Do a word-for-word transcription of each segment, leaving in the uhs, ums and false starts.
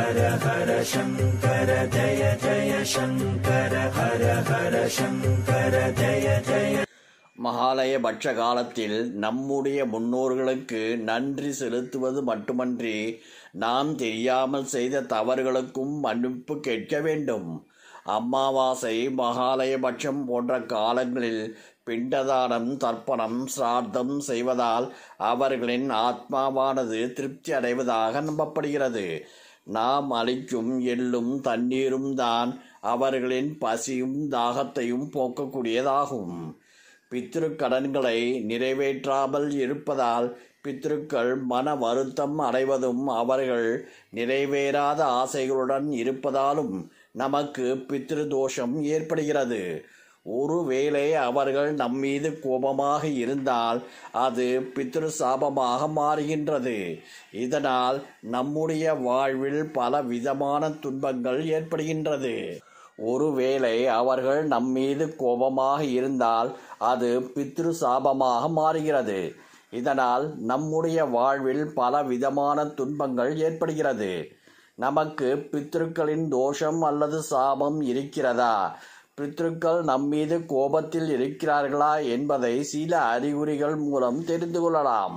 ஹர ஹர சங்கர ஜய ஜய சங்கர ஹர ஹர சங்கர ஜய ஜய. மகாலய பட்ச காலத்தில் நம்முடைய முன்னோர்களுக்கு நன்றி செலுத்துவது மட்டுமன்றி நாம் தெரியாமல் செய்த தவறுகளுக்கும் மன்னிப்பு கேட்க வேண்டும். அமாவாசை, மகாலய பட்சம் போன்ற காலங்களில் பிண்டதானம், தர்ப்பணம், சிரார்த்தம் செய்வதால் அவர்களின் ஆத்மாவானது திருப்தி அடைவதாக நம்பப்படுகிறது. நாம் அளிக்கும் எள்ளும் தண்ணீரும் தான் அவர்களின் பசியும் தாகத்தையும் போக்கக்கூடியதாகும். பித்ரு கடன்களை நிறைவேற்றாமல் இருப்பதால் பித்ருக்கள் மன வருத்தம் அடைவதும் அவர்கள் நிறைவேறாத ஆசைகளுடன் இருப்பதாலும் நமக்கு பித்ரு தோஷம் ஏற்படுகிறது. ஒருவேளை அவர்கள் நம்மீது கோபமாக இருந்தால் அது பித்ரு சாபமாக மாறுகின்றது. இதனால் நம்முடைய வாழ்வில் பல விதமான துன்பங்கள் ஏற்படுகின்றது. ஒருவேளை அவர்கள் நம்மீது கோபமாக இருந்தால் அது பித்ரு சாபமாக மாறுகிறது. இதனால் நம்முடைய வாழ்வில் பல விதமான துன்பங்கள் ஏற்படுகிறது. நமக்கு பித்ருக்களின் தோஷம் அல்லது சாபம் இருக்கிறதா, பித்ருக்கள் நம்மீது கோபத்தில் இருக்கிறார்களா என்பதை சில அறிகுறிகள் மூலம் தெரிந்து கொள்ளலாம்.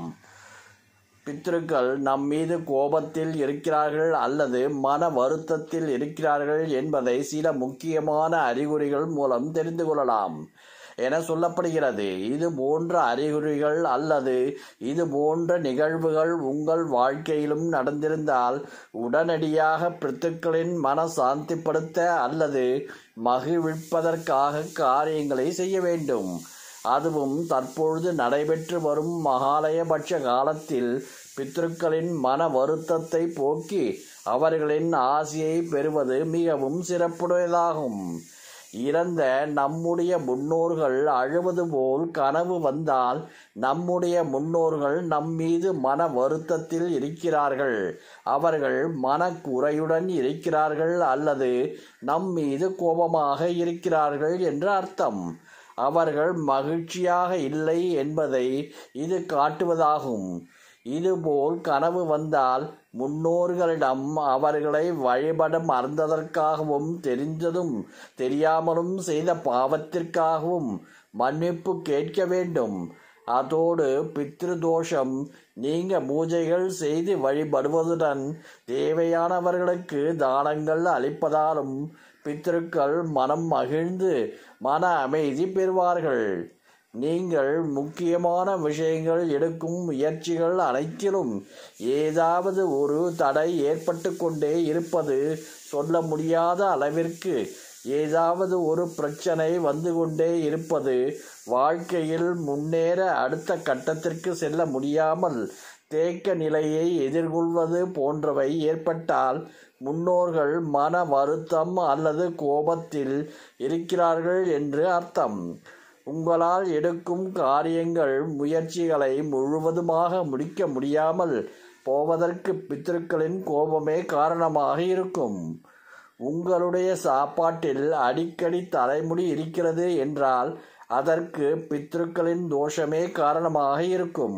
பித்ருக்கள் நம்மீது கோபத்தில் இருக்கிறார்கள் அல்லது மன வருத்தத்தில் இருக்கிறார்கள் என்பதை சில முக்கியமான அறிகுறிகள் மூலம் தெரிந்து கொள்ளலாம் என சொல்லப்படுகிறது. இது போன்ற அறிகுறிகள் அல்லது இது போன்ற நிகழ்வுகள் உங்கள் வாழ்க்கையிலும் நடந்திருந்தால் உடனடியாக பித்ருக்களின் மன சாந்திப்படுத்த அல்லது மகிழ்விப்பதற்காக காரியங்களை செய்ய வேண்டும். அதுவும் தற்பொழுது நடைபெற்று வரும் மகாலய பட்ச காலத்தில் பித்ருக்களின் மன வருத்தத்தை போக்கி அவர்களின் ஆசியை பெறுவது மிகவும் சிறப்புடையதாகும். இறந்த நம்முடைய முன்னோர்கள் அழுவது போல் கனவு வந்தால் நம்முடைய முன்னோர்கள் நம்மீது மன வருத்தத்தில் இருக்கிறார்கள், அவர்கள் மனக்குறையுடன் இருக்கிறார்கள் அல்லது நம்மீது கோபமாக இருக்கிறார்கள் என்று அர்த்தம். அவர்கள் மகிழ்ச்சியாக இல்லை என்பதை இது காட்டுவதாகும். இதுபோல் கனவு வந்தால் முன்னோர்களிடம் அவர்களை வழிபட மறந்ததற்காகவும் தெரிந்ததும் தெரியாமலும் செய்த பாவத்திற்காகவும் மன்னிப்பு கேட்க வேண்டும். அதோடு பித்ரு தோஷம் நீங்க பூஜைகள் செய்து வழிபடுவதுடன் தேவையானவர்களுக்கு தானங்கள் அளிப்பதாலும் பித்ருக்கள் மனம் மகிழ்ந்து மன அமைதி பெறுவார்கள். நீங்கள் முக்கியமான விஷயங்கள் எடுக்கும் முயற்சிகள் அனைத்திலும் ஏதாவது ஒரு தடை ஏற்பட்டு கொண்டே இருப்பது, சொல்ல முடியாத அளவிற்கு ஏதாவது ஒரு பிரச்சனை வந்து கொண்டே இருப்பது, வாழ்க்கையில் முன்னேற அடுத்த கட்டத்திற்கு செல்ல முடியாமல் தேக்க நிலையை எதிர்கொள்வது போன்றவை ஏற்பட்டால் முன்னோர்கள் மன வருத்தம் அல்லது கோபத்தில் இருக்கிறார்கள் என்று அர்த்தம். உங்களால் எடுக்கும் காரியங்கள், முயற்சிகளை முழுவதுமாக முடிக்க முடியாமல் போவதற்கு பித்ருக்களின் கோபமே காரணமாக இருக்கும். உங்களுடைய சாப்பாட்டில் அடிக்கடி தலைமுடி இருக்கிறது என்றால் அதற்கு பித்ருக்களின் தோஷமே காரணமாக இருக்கும்.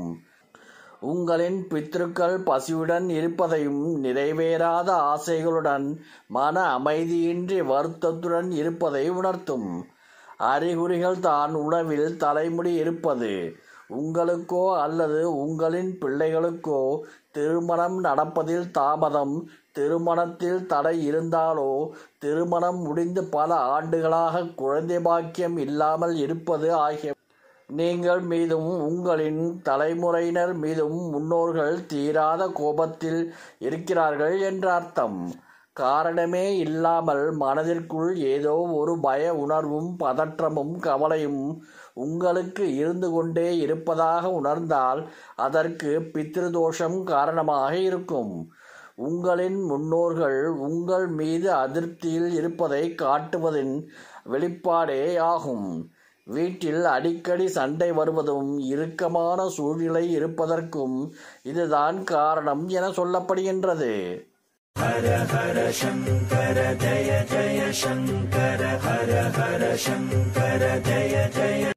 உங்களின் பித்ருக்கள் பசியுடன் இருப்பதையும் நிறைவேறாத ஆசைகளுடன் மன அமைதியின்றி வருத்தத்துடன் இருப்பதை உணர்த்தும் அறிகுறிகள் தான் உணவில் தலைமுடி இருப்பது. உங்களுக்கோ அல்லது உங்களின் பிள்ளைகளுக்கோ திருமணம் நடப்பதில் தாமதம், திருமணத்தில் தடை இருந்தாலோ, திருமணம் முடிந்து பல ஆண்டுகளாக குழந்தை பாக்கியம் இல்லாமல் இருப்பது ஆகிய நீங்கள் மீதும் உங்களின் தலைமுறையினர் மீதும் முன்னோர்கள் தீராத கோபத்தில் இருக்கிறார்கள் என்ற அர்த்தம். காரணமே இல்லாமல் மனதிற்குள் ஏதோ ஒரு பய உணர்வும் பதற்றமும் கவலையும் உங்களுக்கு இருந்து கொண்டே இருப்பதாக உணர்ந்தால் அதற்கு பித்ருதோஷம் காரணமாக இருக்கும். உங்களின் முன்னோர்கள் உங்கள் மீது அதிருப்தியில் இருப்பதை காட்டுவதின் வெளிப்பாடே ஆகும். வீட்டில் அடிக்கடி சண்டை வருவதும் இறுக்கமான சூழ்நிலை இருப்பதற்கும் இதுதான் காரணம் என சொல்லப்படுகின்றது. ஹர ஹர சங்கர ஜய ஜய சங்கர ஹர ஹர சங்கர ஜய ஜய